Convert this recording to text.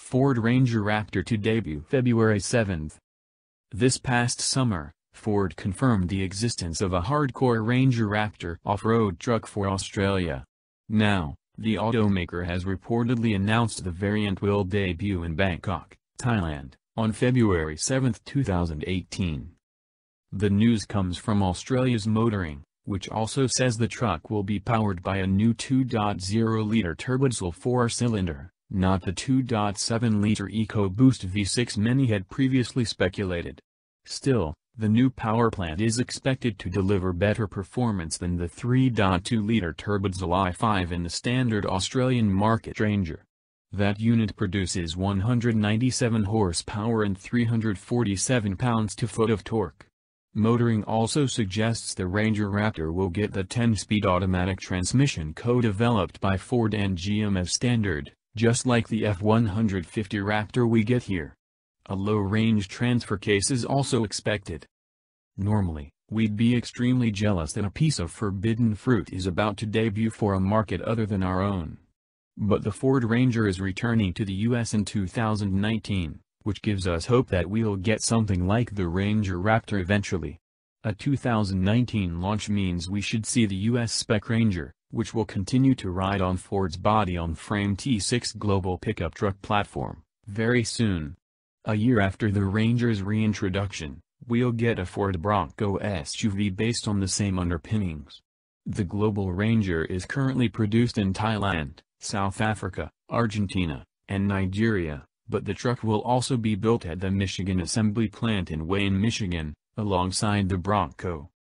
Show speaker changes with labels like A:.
A: Ford Ranger Raptor to debut February 7. This past summer, Ford confirmed the existence of a hardcore Ranger Raptor off-road truck for Australia. Now, the automaker has reportedly announced the variant will debut in Bangkok, Thailand, on February 7, 2018. The news comes from Australia's Motoring, which also says the truck will be powered by a new 2.0-liter turbodiesel 4-cylinder, not the 2.7-liter EcoBoost V6 many had previously speculated. Still, the new power plant is expected to deliver better performance than the 3.2-liter turbodiesel i5 in the standard Australian market Ranger. That unit produces 197 horsepower and 347 pounds-to-foot of torque. Motoring also suggests the Ranger Raptor will get the 10-speed automatic transmission co-developed by Ford and GM as standard, just like the F-150 Raptor we get here. A low-range transfer case is also expected. Normally, we'd be extremely jealous that a piece of forbidden fruit is about to debut for a market other than our own. But the Ford Ranger is returning to the US in 2019. Which gives us hope that we'll get something like the Ranger Raptor eventually. A 2019 launch means we should see the US spec Ranger, which will continue to ride on Ford's body-on-frame T6 global pickup truck platform, very soon. A year after the Ranger's reintroduction, we'll get a Ford Bronco SUV based on the same underpinnings. The global Ranger is currently produced in Thailand, South Africa, Argentina, and Nigeria. But the truck will also be built at the Michigan assembly plant in Wayne, Michigan, alongside the Bronco.